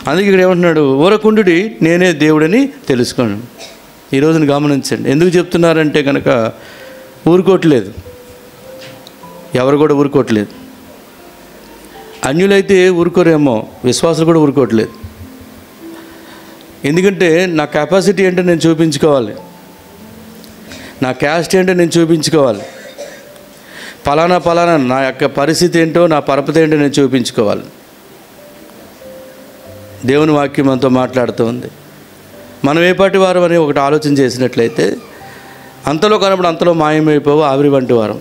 అందుకే ఇక్కడ ఏమంటున్నాడు, ఊరకుండుడి నేనే దేవుడని తెలుసుకోండి. ఈ రోజున గమనించండి. ఎందుకు చెప్తున్నారంటే కనుక ఊరుకోవట్లేదు, ఎవరు కూడా ఊరుకోవట్లేదు. అన్యులైతే ఊరుకోరేమో, విశ్వాసులు కూడా ఊరుకోవట్లేదు. ఎందుకంటే నా కెపాసిటీ ఏంటో నేను చూపించుకోవాలి, నా క్యాస్ట్ ఏంటో నేను చూపించుకోవాలి, ఫలానా నా యొక్క పరిస్థితి ఏంటో, నా పరపతి ఏంటో నేను చూపించుకోవాలి. దేవుని వాక్యం మనతో మాట్లాడుతూ ఉంది. మనం ఏ పాటి వారం అని ఒకటి ఆలోచన చేసినట్లయితే, అంతలో కనబడి అంతలో మాయమైపోవు ఆవిరి వంటి వారం.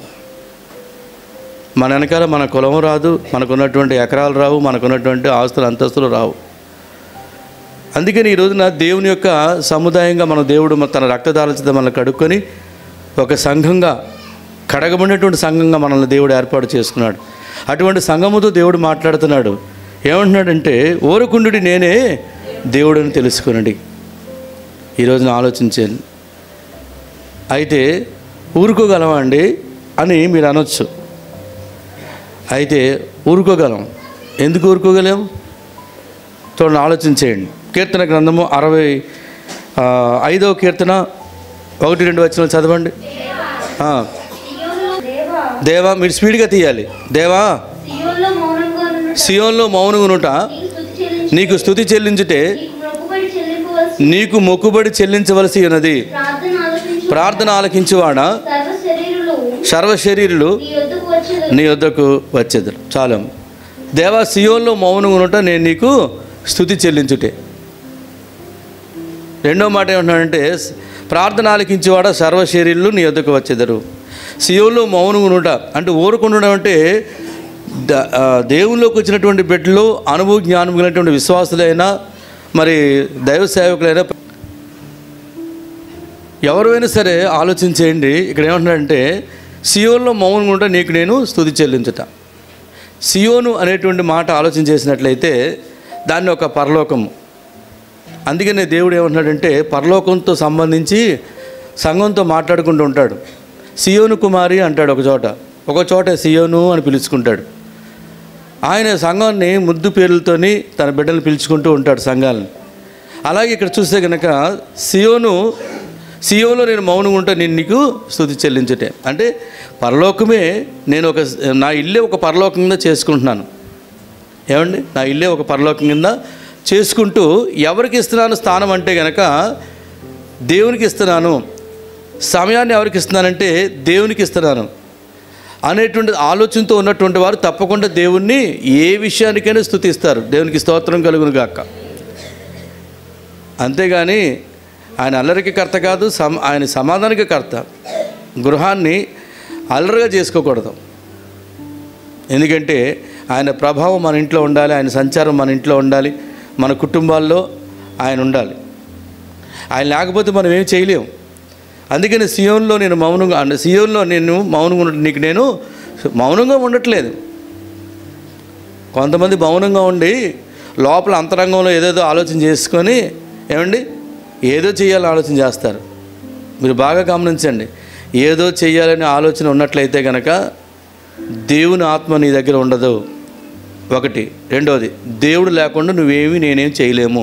మన వెనకాల మన కులం రాదు, మనకున్నటువంటి ఎకరాలు రావు, మనకున్నటువంటి ఆస్తులు అంతస్తులు రావు. అందుకని ఈ రోజున దేవుని యొక్క సముదాయంగా మన దేవుడు తన రక్తధార చేత మనల్ని కడుక్కొని ఒక సంఘంగా, కడగబడినటువంటి సంఘంగా మనల్ని దేవుడు ఏర్పాటు చేసుకున్నాడు. అటువంటి సంఘముతో దేవుడు మాట్లాడుతున్నాడు. ఏమంటున్నాడంటే, ఊరకుండుడి నేనే దేవుడని తెలుసుకునండి. ఈరోజున ఆలోచించండి. అయితే ఊరుకోగలమా అండి అని మీరు అనొచ్చు. అయితే ఊరుకోగలం. ఎందుకు ఊరుకోగలేము? చూడండి, ఆలోచించేయండి. కీర్తన గ్రంథము 65వ కీర్తన 1-2 వచనాలు చదవండి. దేవా, మీరు స్పీడ్గా తీయాలి. దేవా, సియోన్లో మౌనగునుట నీకు స్తుతి చెల్లించుటే నీకు మొక్కుబడి చెల్లించవలసి ఉన్నది. ప్రార్థన ఆలకించువాడా, సర్వశరీరులు నీ యొద్దకు వచ్చేది. చాలు. దేవా, సియోన్లో మౌనగునుట నేను నీకు స్తుతి చెల్లించుటే. రెండో మాట ఏమంటున్నాడంటే, ప్రార్థన ఆలకించేవాడా, సర్వశరీరులు నీ యొద్దకు వచ్చేదరు. సియోన్లో మౌనగునుట అంటే ఊరుకుండడం అంటే దేవుల్లోకి వచ్చినటువంటి బిడ్డలు, అనుభవ జ్ఞానం కలిగినటువంటి విశ్వాసులైనా, మరి దైవ సేవకులైనా, ఎవరైనా సరే ఆలోచించేయండి. ఇక్కడ ఏమంటున్నాడంటే, సియోన్లో మౌనంగా ఉంటే నీకు నేను స్తుతి చెల్లించుట. సియోను అనేటువంటి మాట ఆలోచన చేసినట్లయితే దాన్ని ఒక పరలోకము. అందుకనే దేవుడు ఏమంటున్నాడంటే, పరలోకంతో సంబంధించి సంఘంతో మాట్లాడుకుంటూ ఉంటాడు. సియోను కుమారి అంటాడు ఒక చోట సియోను అని పిలుచుకుంటాడు. ఆయన సంఘాన్ని ముద్దు పేర్లతోని తన బిడ్డలు పిలుచుకుంటూ ఉంటాడు సంఘాలను. అలాగే ఇక్కడ చూస్తే కనుక సియోనులో నేను మౌనంగా ఉంటా, నేను నీకు స్తుతి చెల్లించుటే అంటే పరలోకమే. నేను నా ఇల్లే ఒక పరలోకం కింద చేసుకుంటున్నాను. ఏమండి, నా ఇల్లే ఒక పరలోకం కింద చేసుకుంటూ ఎవరికి ఇస్తున్నాను స్థానం అంటే కనుక దేవునికి ఇస్తున్నాను. సమయాన్ని ఎవరికి ఇస్తున్నానంటే దేవునికి ఇస్తున్నాను అనేటువంటి ఆలోచనతో ఉన్నటువంటి వారు తప్పకుండా దేవుణ్ణి ఏ విషయానికైనా స్తుతిస్తారు. దేవునికి స్తోత్రం కలుగును గాక. అంతేగాని ఆయన అల్లరికి కర్త కాదు, ఆయన సమాధానికి కర్త. గృహాన్ని అల్లరిగా చేసుకోకూడదు. ఎందుకంటే ఆయన ప్రభావం మన ఇంట్లో ఉండాలి, ఆయన సంచారం మన ఇంట్లో ఉండాలి, మన కుటుంబాల్లో ఆయన ఉండాలి. ఆయన లేకపోతే మనం ఏం చేయలేము. అందుకని సియోన్లో నేను మౌనంగా నీకు నేను మౌనంగా ఉండట్లేదు. కొంతమంది మౌనంగా ఉండి లోపల అంతరంగంలో ఏదేదో ఆలోచన చేసుకొని ఏమండి ఏదో చేయాలని ఆలోచన చేస్తారు. మీరు బాగా గమనించండి. ఏదో చేయాలనే ఆలోచన ఉన్నట్లయితే కనుక దేవుని ఆత్మ నీ దగ్గర ఉండదు. ఒకటి. రెండవది, దేవుడు లేకుండా నేనేం చేయలేము.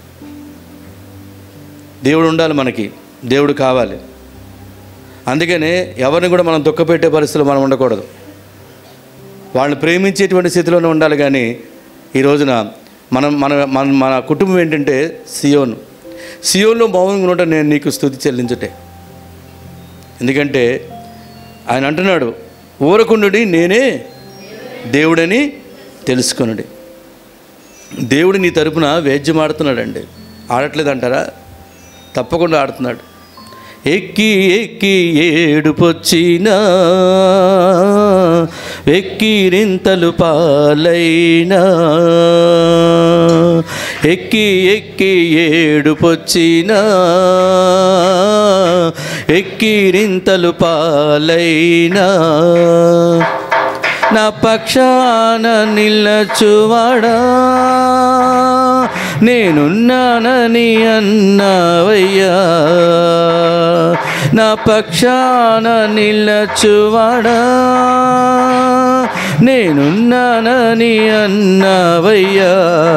దేవుడు ఉండాలి, మనకి దేవుడు కావాలి. అందుకనే ఎవరిని కూడా మనం దుఃఖపెట్టే పరిస్థితులు మనం ఉండకూడదు. వాళ్ళని ప్రేమించేటువంటి స్థితిలోనే ఉండాలి. కానీ ఈ రోజున మన కుటుంబం ఏంటంటే సియోన్లో మౌనంగా ఉంటే నేను నీకు స్తుతి చెల్లించుటే. ఎందుకంటే ఆయన అంటున్నాడు, ఊరకుండుడి నేనే దేవుడని తెలుసుకొనుడి. దేవుడు నీ తరపున వేద్యం ఆడుతున్నాడండి. ఆడట్లేదంటారా? తప్పకుండా ఆడుతున్నాడు. ఎక్కి ఎక్కి ఏడుపొచ్చినా, ఎక్కిరింతలు పాలైనా, ఎక్కి ఎక్కి ఏడుపొచ్చినా, ఎక్కిరింతలు పాలైనా, నా పక్షాన నిలచువాడా, నేనున్నానని అన్నావయ్యా. నా పక్షాన నిలచువాడా, నేనున్నానని అన్నావయ్యా,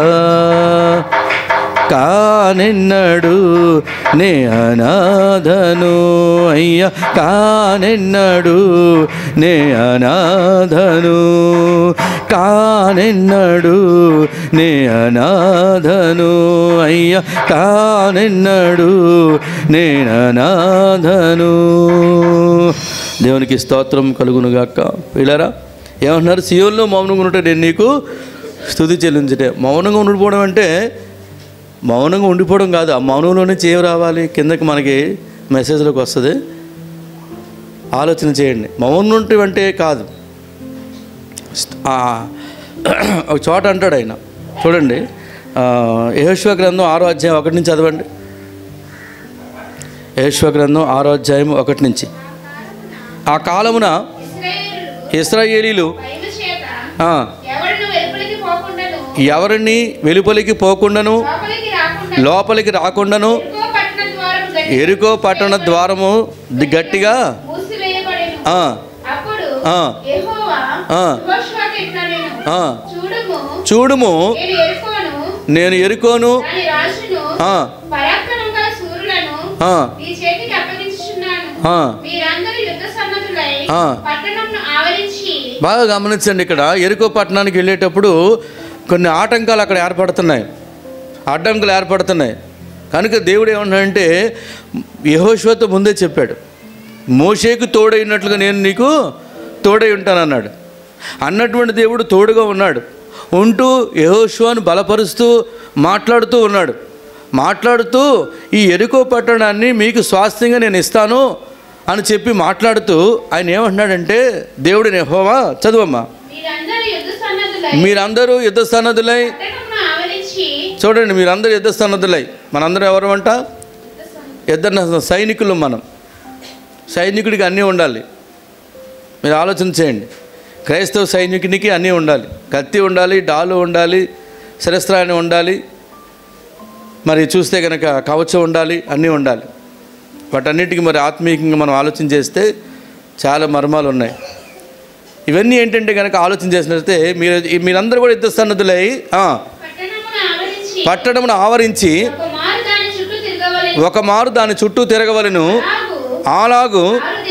కానెన్నడు నే అనాథను అయ్యా, కానెన్నడు నే అనాథను, కానెన్నడు నే అనాథను అయ్యా, కానెన్నడు నే అనాథను. దేవునికి స్తోత్రం కలుగునుగాక. పిల్లరా ఏమంటున్నారు? సియోనులో మౌనంగా ఉంటే నేను నీకు స్తుతి చెల్లించటే. మౌనంగా ఉండిపోవడం అంటే మౌనంగా ఉండిపోవడం కాదు, ఆ మౌనంలోనే ఏం రావాలి కిందకి మనకి మెసేజ్లోకి వస్తుంది. ఆలోచన చేయండి. మౌనం అంటే కాదు. ఒక చోట అంటాడు ఆయన, చూడండి, యెహోషువ గ్రంథం 6వ అధ్యాయం 1 నుంచి చదవండి. యెహోషువ గ్రంథం 6వ అధ్యాయం 1 నుంచి. ఆ కాలమున ఇశ్రాయేలీలు ఎవరిని వెలుపలికి పోకుండాను లోపలికి రాకుండాను ఎరికో పట్టణ ద్వారము గట్టిగా చూడుము, నేను ఎరుకోను బాగా గమనించండి. ఇక్కడ ఎరుకో పట్టణానికి వెళ్ళేటప్పుడు కొన్ని ఆటంకాలు అక్కడ ఏర్పడుతున్నాయి, అడ్డంకులు ఏర్పడుతున్నాయి. కనుక దేవుడు ఏమన్నాడంటే యెహోషువతో ముందే చెప్పాడు, మోషేకు తోడైనట్లుగా నేను నీకు తోడై ఉంటానన్నాడు. అన్నటువంటి దేవుడు తోడుగా ఉన్నాడు. ఉంటూ యెహోషువను బలపరుస్తూ మాట్లాడుతూ ఉన్నాడు. మాట్లాడుతూ ఈ ఎరికో పట్టణాన్ని మీకు స్వాస్థ్యంగా నేను ఇస్తాను అని చెప్పి మాట్లాడుతూ ఆయన ఏమంటున్నాడంటే, దేవుడిని యెహోవా, చదువమ్మా, మీరందరూ యుద్ధ సన్నద్ధులై, చూడండి, మీరందరూ యుద్ధ సన్నద్ధులై. మనందరం ఎవరు అంట? సైనికులు. మనం సైనికుడికి అన్నీ ఉండాలి. మీరు ఆలోచన చేయండి. క్రైస్తవ సైనికునికి అన్నీ ఉండాలి. కత్తి ఉండాలి, డాలు ఉండాలి, శిరస్త్రాన్ని ఉండాలి, మరి చూస్తే కనుక కవచం ఉండాలి, అన్నీ ఉండాలి. వాటన్నిటికీ మరి ఆత్మీయంగా మనం ఆలోచన చేస్తే చాలా మర్మాలు ఉన్నాయి. ఇవన్నీ ఏంటంటే కనుక ఆలోచన చేసినట్లయితే మీరందరూ కూడా యుద్ధ సన్నద్ధులై పట్టణమును ఆవరించి ఒక మారు దాని చుట్టూ తిరగవలెను. అలాగు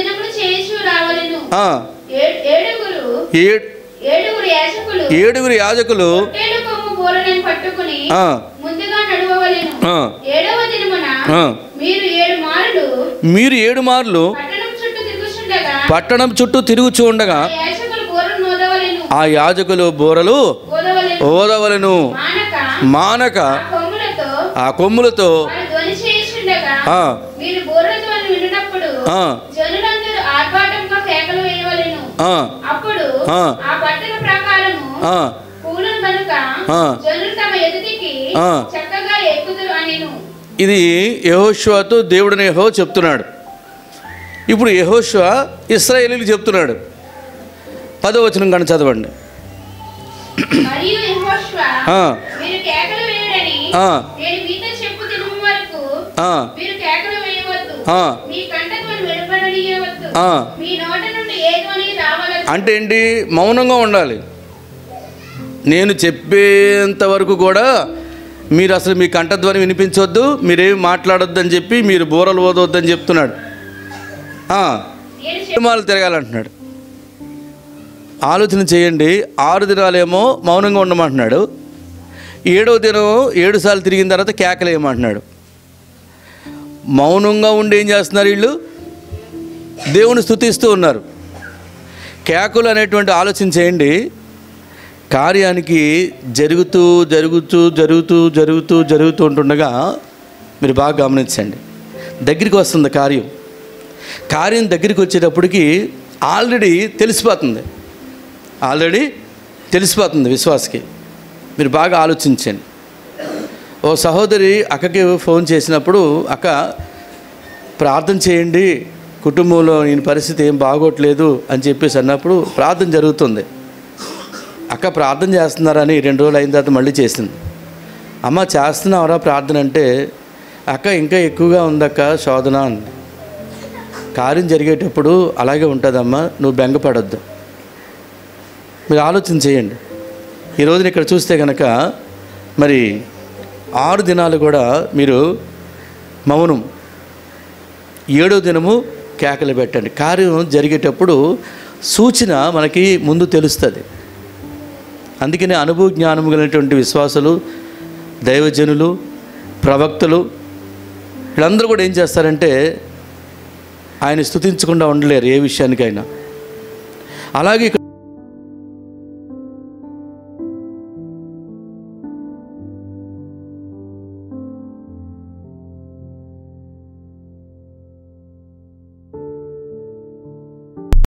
ఏడుగురు యాజకులు మీరు 7 మార్లు పట్టణం చుట్టూ తిరుగుచూ ఉండగా ఆ యాజకులు బోరలు ఓదవలెను, మానక ఆ కొమ్ములతో. ఇది యెహోషువతో దేవుడిని యెహోవా చెప్తున్నాడు. ఇప్పుడు యెహోషువ ఇశ్రాయేలీయులకు చెప్తున్నాడు. 10వ వచనం కానీ చదవండి. అంటే ఏంటి? మౌనంగా ఉండాలి. నేను చెప్పేంత వరకు కూడా మీరు అసలు మీ కంఠధ్వని వినిపించవద్దు, మీరేమి మాట్లాడొద్దని చెప్పి, మీరు బోరలు ఓదవద్దని చెప్తున్నాడు. సినిమాలు తిరగాలంటున్నాడు. ఆలోచన చేయండి. 6 దినాలేమో మౌనంగా ఉండమంటున్నాడు. 7వ దినం 7 సార్లు తిరిగిన తర్వాత కేకలేయమంటున్నాడు. మౌనంగా ఉండి ఏం చేస్తున్నారు వీళ్ళు? దేవుని స్తుతిస్తూ ఉన్నారు. కేకలు అనేటువంటి ఆలోచన చేయండి. కార్యానికి జరుగుతూ జరుగుతూ జరుగుతూ జరుగుతూ జరుగుతూ ఉంటుండగా మీరు బాగా గమనించండి, దగ్గరికి వస్తుంది కార్యం. కార్యం దగ్గరికి వచ్చేటప్పటికి ఆల్రెడీ తెలిసిపోతుంది విశ్వాసకి. మీరు బాగా ఆలోచించండి. ఓ సహోదరి అక్కకి ఫోన్ చేసినప్పుడు, అక్క ప్రార్థన చేయండి, కుటుంబంలో నేను పరిస్థితి ఏం బాగోట్లేదు అని చెప్పేసి అన్నప్పుడు ప్రార్థన జరుగుతుంది. అక్క ప్రార్థన చేస్తున్నారని 2 రోజులు అయిన తర్వాత మళ్ళీ చేసింది. అమ్మ చేస్తున్నావరా ప్రార్థన అంటే, అక్క ఇంకా ఎక్కువగా ఉందక్క శోధన అంది. కార్యం జరిగేటప్పుడు అలాగే ఉంటుందమ్మా, నువ్వు బెంగపడొద్దు. మీరు ఆలోచన చేయండి. ఈ రోజున ఇక్కడ చూస్తే కనుక మరి 6 దినాలు కూడా మీరు మౌనం, 7వ దినము కేకలు పెట్టండి. కార్యం జరిగేటప్పుడు సూచన మనకి ముందు తెలుస్తుంది. అందుకనే అనుభవ జ్ఞానము కలిగినటువంటి విశ్వాసులు, దైవజనులు, ప్రవక్తలు వీళ్ళందరూ కూడా ఏం చేస్తారంటే ఆయన స్తుతించకుండా ఉండలేరు ఏ విషయానికైనా. అలాగే